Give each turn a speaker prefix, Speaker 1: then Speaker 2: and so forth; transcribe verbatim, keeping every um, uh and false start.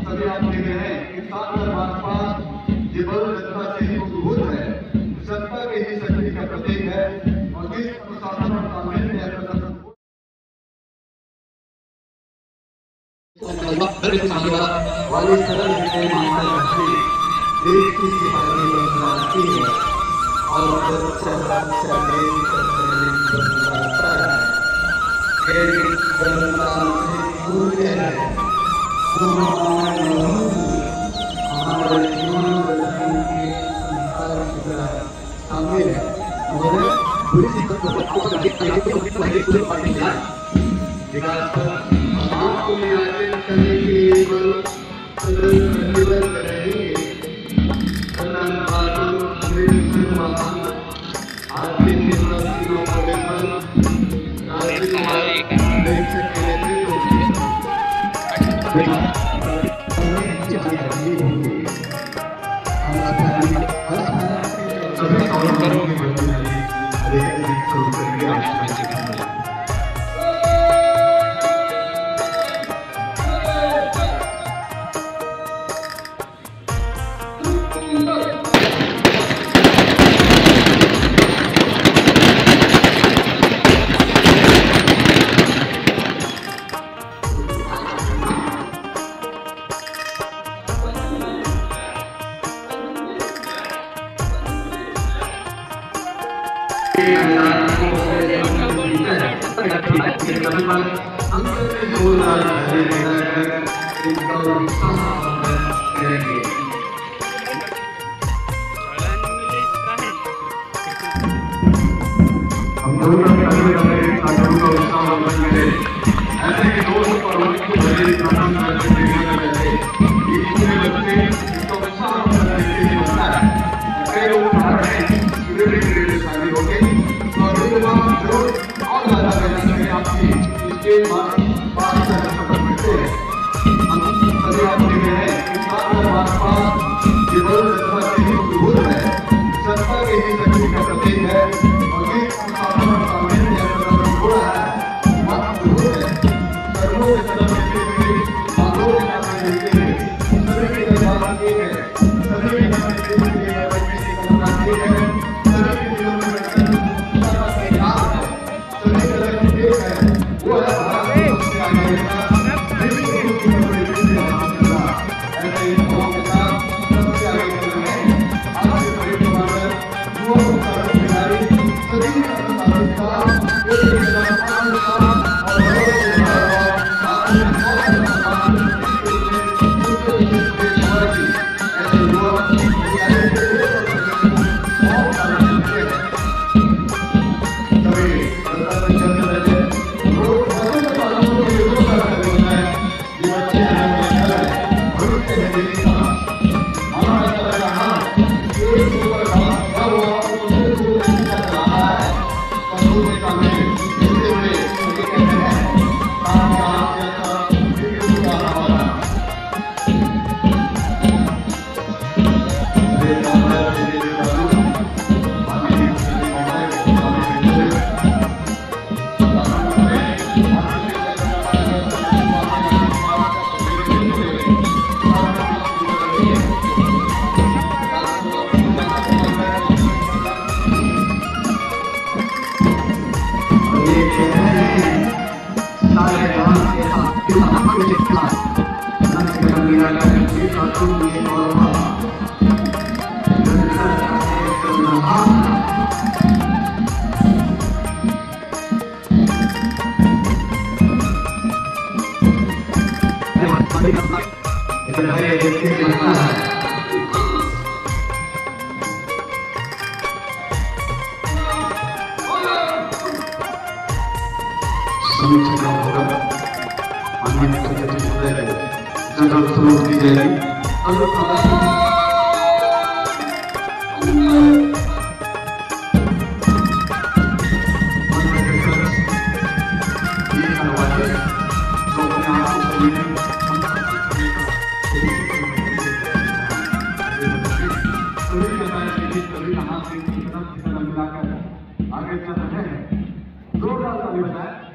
Speaker 1: सभी आप देख रहे हैं कि सात हजार भाजपा जीवन जनता से ही उद्भूत है, जनता के ही शक्ति का प्रतीक है। और जिस प्रशासन और कानून ने प्रशासन वाली सरल देश की सिपाही है और हमारे जीवन के शामिल है। उन्होंने पूरी शिक्षक विकास आपको नियोजित करने के लिए करेंगे। आपके निर्णयों को आगे चल रहे हैं। दो बार का